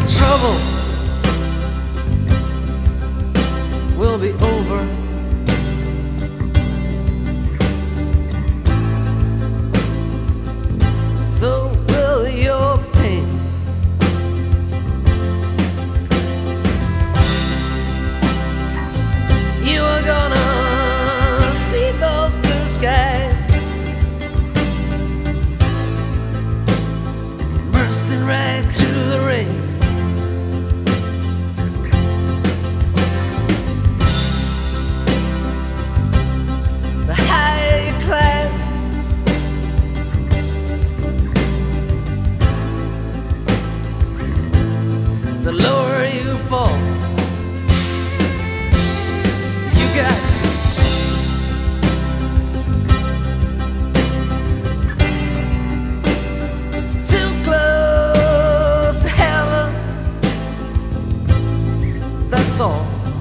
trouble will be over. So will your pain. You are gonna see those blue skies bursting right through the rain. The higher you climb, the lower you fall. You got too close to heaven, that's all.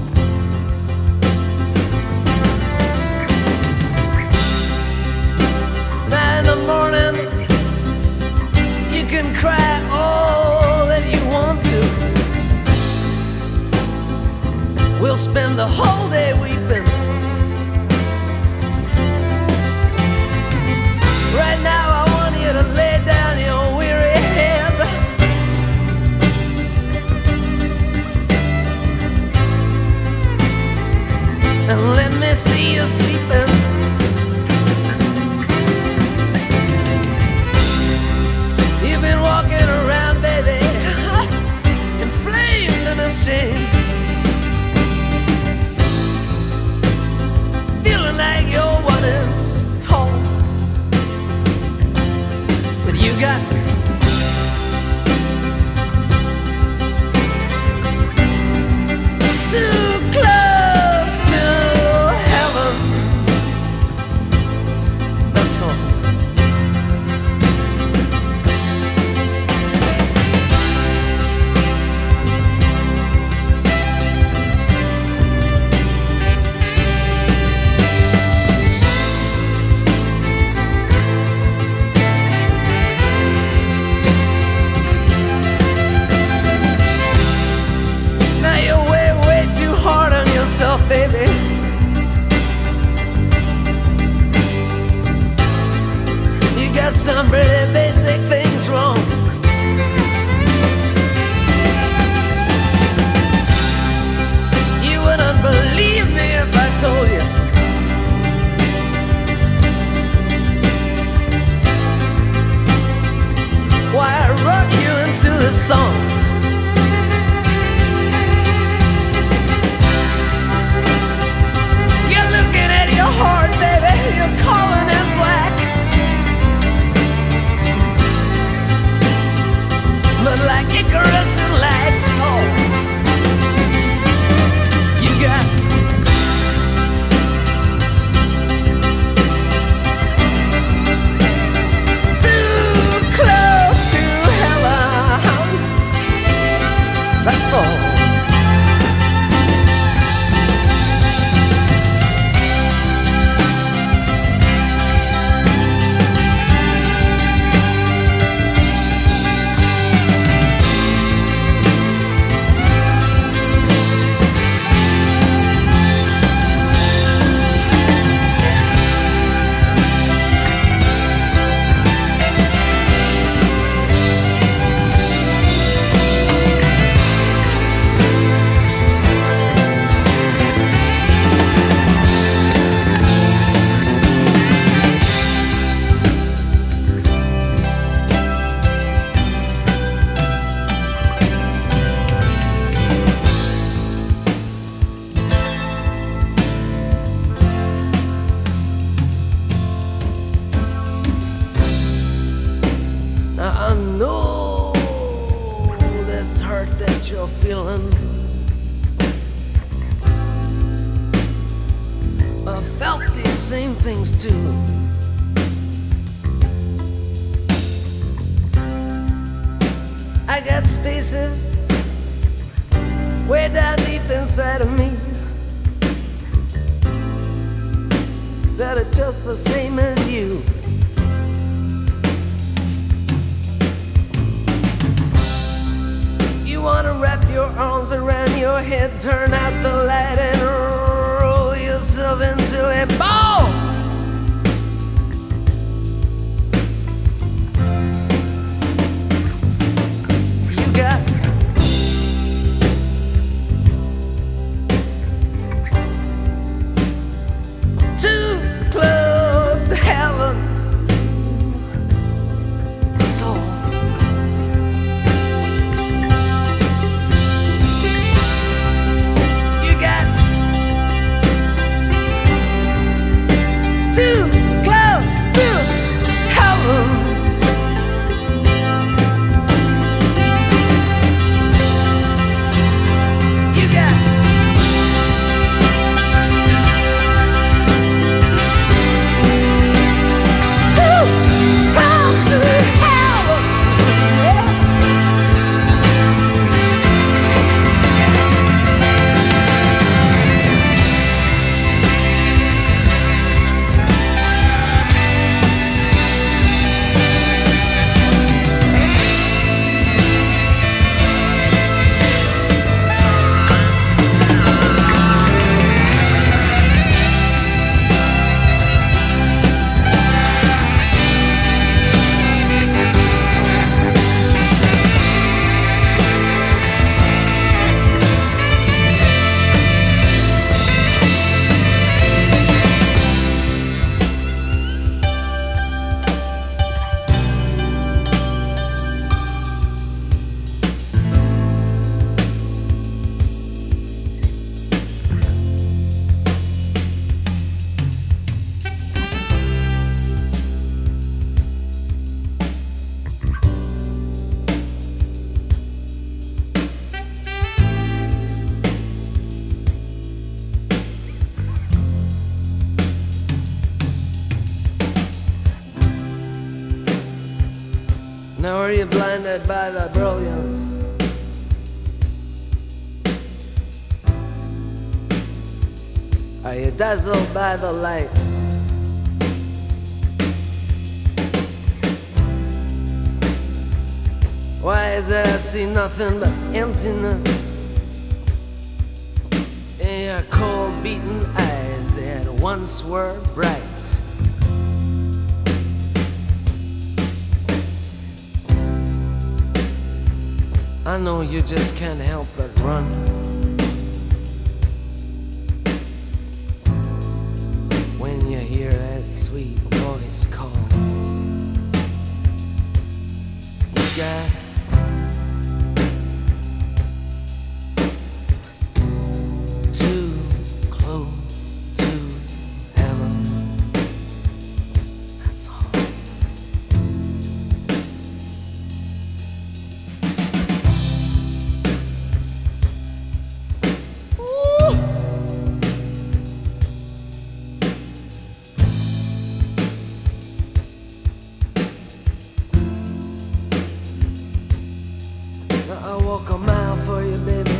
Now in the morning you can cry all that you want to. We'll spend the whole day weeping. Right now I want you to lay down your weary head and let me see you sleeping. You've been walking around, baby, inflamed and ashamed, feeling like you're 1 inch tall. But you got too close to heaven, that's all. Now you're way too hard on yourself, baby. You got some pretty basic things wrong. You wouldn't believe me if I told you why I wrote you into this song. You're looking at your heart, baby, you're calling it black. But like Icarus and like Saul, you got too close to heaven, that's all. I know this hurt that you're feeling. I felt these same things too. I got spaces way down deep inside of me that are just the same as you. You want ahead, turn out the light and roll yourself into a ball. You got too close to heaven. That's all. Too close to heaven. You got too close to heaven. Yeah. Now are you blinded by the brilliance? Are you dazzled by the light? Why is it I see nothing but emptiness in your cold beaten eyes that once were bright? I know you just can't help but run when you hear that sweet voice call. You got too close to heaven. That's all. I walk a mile for you, baby.